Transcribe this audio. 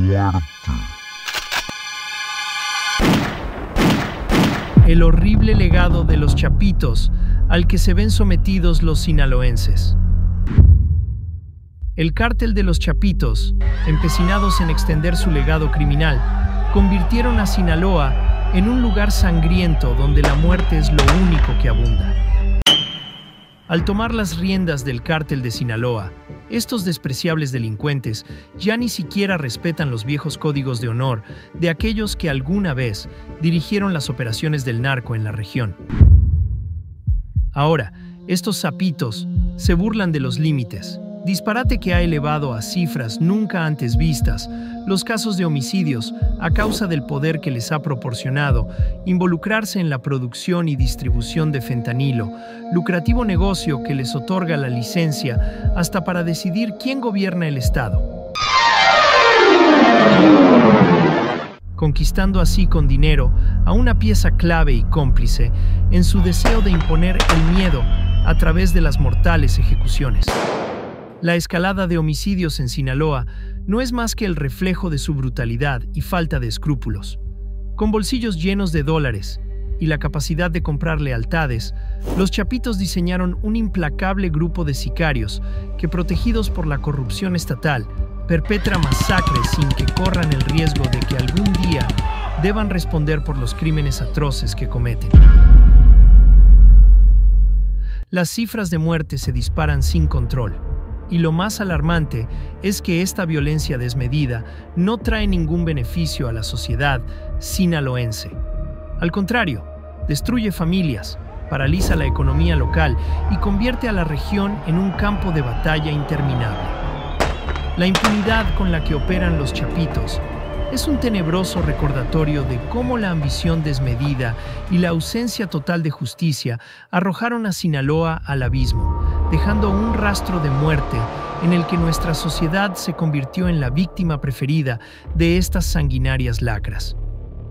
muerte. El horrible legado de los chapitos al que se ven sometidos los sinaloenses. El cártel de los chapitos, empecinados en extender su legado criminal, convirtieron a Sinaloa en un lugar sangriento donde la muerte es lo único que abunda. Al tomar las riendas del cártel de Sinaloa, estos despreciables delincuentes ya ni siquiera respetan los viejos códigos de honor de aquellos que alguna vez dirigieron las operaciones del narco en la región. Ahora, estos sapitos se burlan de los límites, disparate que ha elevado a cifras nunca antes vistas los casos de homicidios a causa del poder que les ha proporcionado involucrarse en la producción y distribución de fentanilo, lucrativo negocio que les otorga la licencia hasta para decidir quién gobierna el estado, conquistando así con dinero a una pieza clave y cómplice en su deseo de imponer el miedo a través de las mortales ejecuciones. La escalada de homicidios en Sinaloa no es más que el reflejo de su brutalidad y falta de escrúpulos. Con bolsillos llenos de dólares y la capacidad de comprar lealtades, los chapitos diseñaron un implacable grupo de sicarios que, protegidos por la corrupción estatal, perpetra masacres sin que corran el riesgo de que algún día deban responder por los crímenes atroces que cometen. Las cifras de muerte se disparan sin control. Y lo más alarmante es que esta violencia desmedida no trae ningún beneficio a la sociedad sinaloense. Al contrario, destruye familias, paraliza la economía local y convierte a la región en un campo de batalla interminable. La impunidad con la que operan los chapitos es un tenebroso recordatorio de cómo la ambición desmedida y la ausencia total de justicia arrojaron a Sinaloa al abismo, dejando un rastro de muerte en el que nuestra sociedad se convirtió en la víctima preferida de estas sanguinarias lacras.